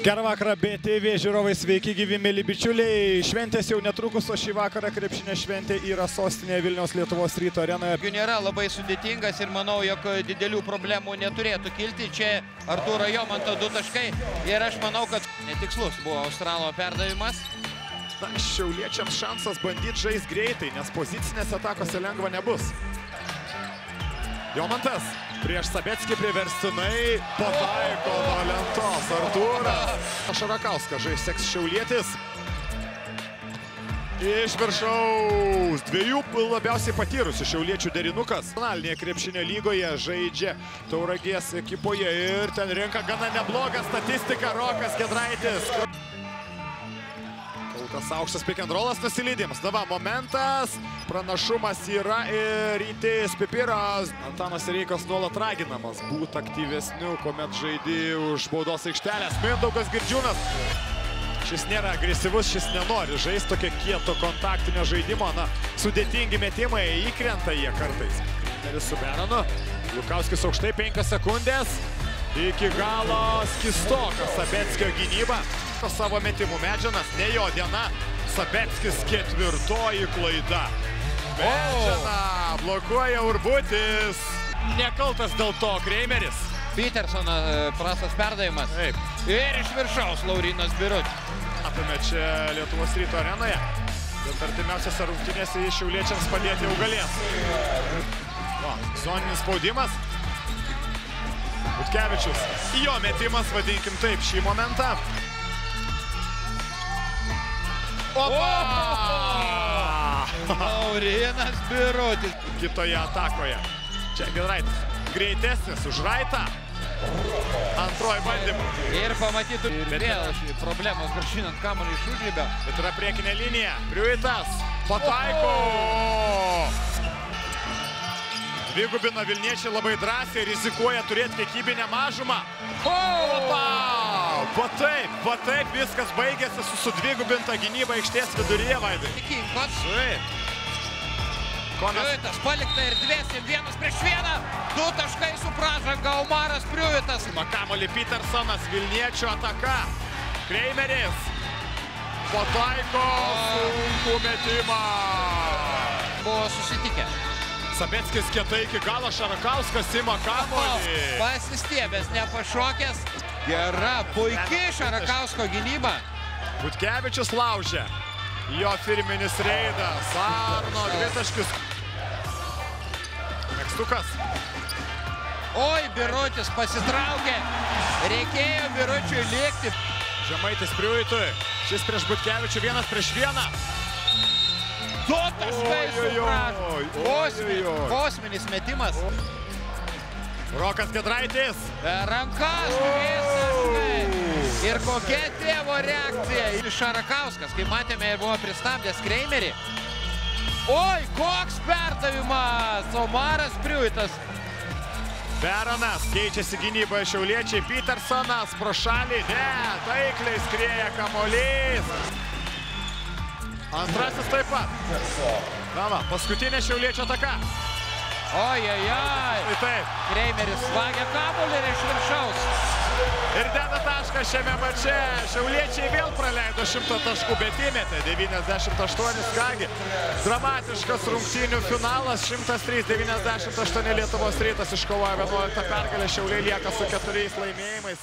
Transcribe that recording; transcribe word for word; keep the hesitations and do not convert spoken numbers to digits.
Gerą vakarą, B T V žiūrovai, sveiki gyvi, mėly bičiuliai. Šventės jau netrukus, o šį vakarą krepšinio šventė yra sostinėje Vilniaus Lietuvos Ryto arenoje. Nėra labai sudėtingas ir manau, jog didelių problemų neturėtų kilti. Čia Artūro Jomanto du taškai ir aš manau, kad netikslus buvo Australo perdavimas. Na, šiauliečiams šansas bandyti žaisti greitai, nes pozicinės atakose lengva nebus. Jomantas prieš Sabeckį priverstinai pataiko nuo lentos Artūras. Šarakauskas žais seks šiaulietis. Iš viršaus dviejų labiausiai patyrusių šiauliečių derinukas. Nacionalinėje krepšinio lygoje žaidžia Tauragės ekipoje ir ten renka gana neblogą statistiką Rokas Giedraitis. Tas aukštas pick and rollas nusilydimas. Dava momentas, pranašumas yra ir Rytis Pipiras. Antanas Reikas nuolat raginamas būti aktyvesniu, kuomet žaidė už baudos aikštelės. Mindaugas Girdžiūnas. Šis nėra agresyvus, šis nenori žaisti tokio kieto kontaktinio žaidimo. Na, sudėtingi metimai, įkrenta jie kartais. Neris su Beronu. Lukauskis aukštai, penkios sekundės. Iki galo skistokas Sabeckio gynyba. Savo metimų Medžianas, ne jo diena. Sabeckis ketvirtoji klaida. Medžiana blokuoja Urbutis. Nekaltas dėl to Kreimeris. Petersono prastas perdavimas. Taip. Ir iš viršaus Laurynas Birutis. Matome čia Lietuvos Ryto arenoje. Bet artimiausiose rungtynėse į šiauliečiams padėti jau galės. Va, zoninis spaudimas. Butkevičius. Jo metimas, vadinkim taip, šį momentą. Opa! Laurynas Birutis. Kitoje atakoje. Čia Giedraitis. Greitesnis už Raitą. Antroji bandymą. Ir pamatytų vėl problemos gražinant kamuolį iš užribio. Bet yra priekinė linija. Priuitas. Pataiko! Dvigubina Vilniečiai labai drąsiai, rizikuoja turėti kiekybinę mažumą. Opa! Va taip, va taip viskas baigėsi su sudvigubinta gynyba aikštės viduryje, Vaidai. Kinkos. Taip. Priuitas palikta erdvės ir vienas prieš vieną. Du taškai su pražanga Omaras Priuitas. Kamuolį Petersonas, Vilniečių ataka. Kreimeris. Pataiko sunkų metimą. Buvo susitikę. Sabeckis kietai iki galo, Šarakauskas ima kamuolį. Pasistiebęs, nepašokęs. Gera, puikiai Šarakausko gynyba. Butkevičius laužia. Jo firminis reidas. Arno dvitaškis. Mekstukas. Oi, Birutis pasitraukė. Reikėjo Biručiui lėkti. Žemaitis Priuitui. Šis prieš Butkevičių, vienas prieš vieną. Du taškai supražo. Kosminis metimas. Rokas Giedraitis. Rankas, taškai. Ir kokia tėvo reakcija. Ir Šarakauskas, kaip matėme, buvo pristabdęs Kreimerį. Oi, koks perdavimas. Omaras Priuitas. Beronas keičiasi gynyboje šiauliečiai. Petersonas pro šalį. Ne, taikliai skrieja kamuolys. Antrasis taip pat. Na va, paskutinė šiauliečio ataka. Oi, oi, oi. Taip. Kreimeris vagia kamuolį ir iš viršaus. Ir deda tašką šiame mače. Šiauliečiai vėl praleido šimtą taškų, bet įmetė devyniasdešimt aštuonis. Kągi, dramatiškas rungtynių finalas. šimtas trys devyniasdešimt aštuoni Lietuvos Rytas iškovojo vienuoliktą pergalę. Šiauliai lieka su keturiais laimėjimais.